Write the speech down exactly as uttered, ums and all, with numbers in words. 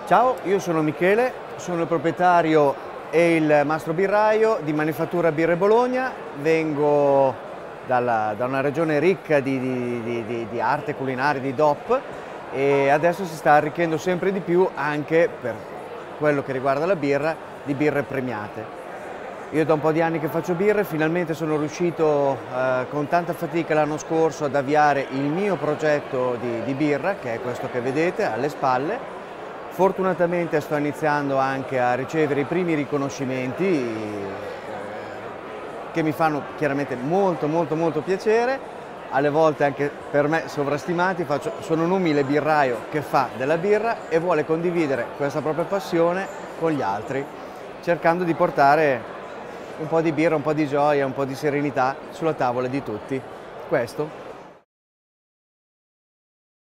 Ciao, io sono Michele, sono il proprietario e il mastro birraio di Manifattura Birre Bologna. Vengo dalla, da una regione ricca di, di, di, di, di arte culinaria, di D O P, e adesso si sta arricchendo sempre di più anche per quello che riguarda la birra, di birre premiate. Io da un po' di anni che faccio birre, finalmente sono riuscito eh, con tanta fatica l'anno scorso ad avviare il mio progetto di, di birra, che è questo che vedete alle spalle. Fortunatamente sto iniziando anche a ricevere i primi riconoscimenti eh, che mi fanno chiaramente molto molto molto piacere, alle volte anche per me sovrastimati. Faccio, sono un umile birraio che fa della birra e vuole condividere questa propria passione con gli altri, cercando di portare un po' di birra, un po' di gioia, un po' di serenità sulla tavola di tutti. Questo.